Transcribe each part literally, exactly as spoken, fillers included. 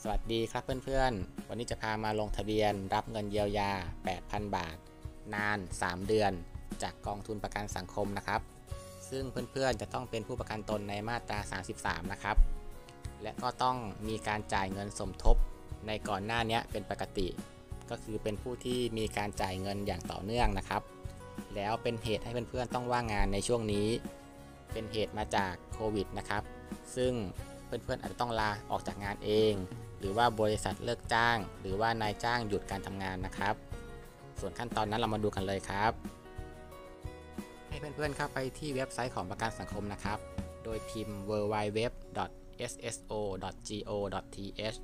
สวัสดีครับเพื่อนๆวันนี้จะพามาลงทะเบียนรับเงินเยียวยา แปดพัน บาทนาน สาม เดือนจากกองทุนประกันสังคมนะครับซึ่งเพื่อนๆจะต้องเป็นผู้ประกันตนในมาตรา สามสิบสาม นะครับและก็ต้องมีการจ่ายเงินสมทบในก่อนหน้านี้เป็นปกติก็คือเป็นผู้ที่มีการจ่ายเงินอย่างต่อเนื่องนะครับแล้วเป็นเหตุให้เพื่อนๆต้องว่างงานในช่วงนี้เป็นเหตุมาจากโควิดนะครับซึ่งเพื่อนๆอาจจะต้องลาออกจากงานเองหรือว่าบริษัทเลิกจ้างหรือว่านายจ้างหยุดการทำงานนะครับส่วนขั้นตอนนั้นเรามาดูกันเลยครับให้เพื่อนๆเข้าไปที่เว็บไซต์ของประกันสังคมนะครับโดยพิมพ์ ดับเบิลยู ดับเบิลยู ดับเบิลยู ดอท เอส เอส โอ ดอท จี โอ ดอท ที เอช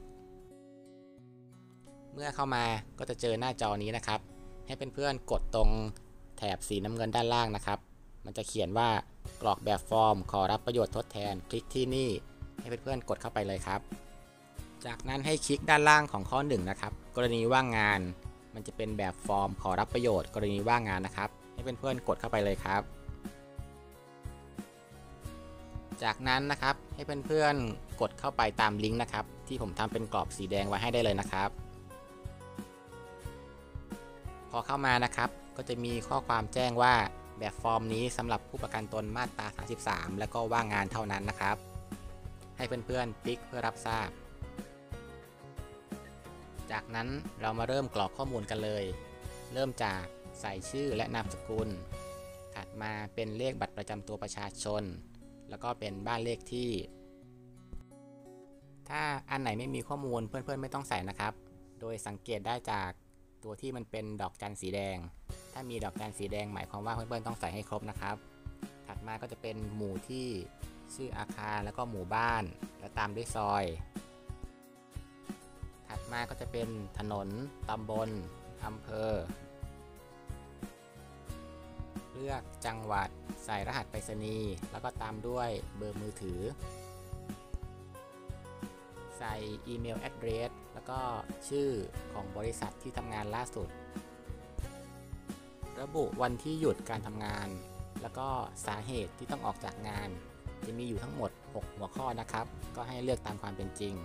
เมื่อเข้ามาก็จะเจอหน้าจอนี้นะครับให้เพื่อนๆกดตรงแถบสีน้ำเงินด้านล่างนะครับมันจะเขียนว่ากรอกแบบฟอร์มขอรับประโยชน์ทดแทนคลิกที่นี่ให้เพื่อนๆกดเข้าไปเลยครับจากนั้นให้คลิกด้านล่างของข้อหนึ่งนะครับกรณีว่างงานมันจะเป็นแบบฟอร์มขอรับประโยชน์กรณีว่างงานนะครับให้เพื่อนๆกดเข้าไปเลยครับจากนั้นนะครับให้เพื่อนๆกดเข้าไปตามลิงก์นะครับที่ผมทำเป็นกรอบสีแดงไว้ให้ได้เลยนะครับพอเข้ามานะครับก็จะมีข้อความแจ้งว่าแบบฟอร์มนี้สำหรับผู้ประกันตนมาตรา สามสิบสาม แล้วก็ว่างงานเท่านั้นนะครับให้เพื่อนๆติ๊กเพื่อรับทราบจากนั้นเรามาเริ่มกรอกข้อมูลกันเลยเริ่มจากใส่ชื่อและนามสกุลถัดมาเป็นเลขบัตรประจำตัวประชาชนแล้วก็เป็นบ้านเลขที่ถ้าอันไหนไม่มีข้อมูลเพื่อนๆไม่ต้องใส่นะครับโดยสังเกตได้จากตัวที่มันเป็นดอกจันสีแดงถ้ามีดอกจันสีแดงหมายความว่าเพื่อนๆต้องใส่ให้ครบนะครับถัดมาก็จะเป็นหมู่ที่ชื่ออาคารแล้วก็หมู่บ้านและตามด้วยซอยถัดมาก็จะเป็นถนนตำบลอำเภอเลือกจังหวัดใส่รหัสไปรษณีย์แล้วก็ตามด้วยเบอร์มือถือใส่อีเมลแอดเดรสแล้วก็ชื่อของบริษัทที่ทำงานล่าสุดระบุวันที่หยุดการทำงานแล้วก็สาเหตุที่ต้องออกจากงานจะมีอยู่ทั้งหมดหกหัวข้อนะครับก็ให้เลือกตามความเป็นจริง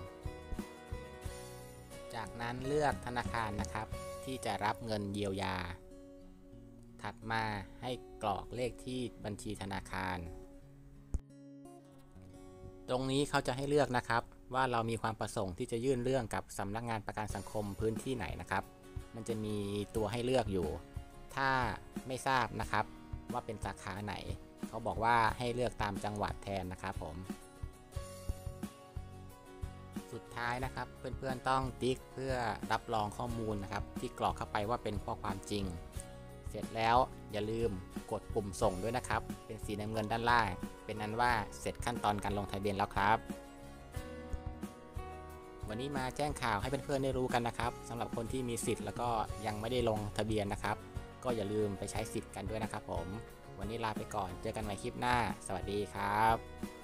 จากนั้นเลือกธนาคารนะครับที่จะรับเงินเยียวยาถัดมาให้กรอกเลขที่บัญชีธนาคารตรงนี้เขาจะให้เลือกนะครับว่าเรามีความประสงค์ที่จะยื่นเรื่องกับสำนักงานประกันสังคมพื้นที่ไหนนะครับมันจะมีตัวให้เลือกอยู่ถ้าไม่ทราบนะครับว่าเป็นสาขาไหนเขาบอกว่าให้เลือกตามจังหวัดแทนนะครับผมสุดท้ายนะครับเพื่อนๆต้องติ๊กเพื่อรับรองข้อมูลนะครับที่กรอกเข้าไปว่าเป็นข้อความจริงเสร็จแล้วอย่าลืมกดปุ่มส่งด้วยนะครับเป็นสีน้ำเงินด้านล่างเป็นนั้นว่าเสร็จขั้นตอนการลงทะเบียนแล้วครับวันนี้มาแจ้งข่าวให้เพื่อนๆได้รู้กันนะครับสำหรับคนที่มีสิทธิ์แล้วก็ยังไม่ได้ลงทะเบียนนะครับก็อย่าลืมไปใช้สิทธิ์กันด้วยนะครับผมวันนี้ลาไปก่อนเจอกันใหม่คลิปหน้าสวัสดีครับ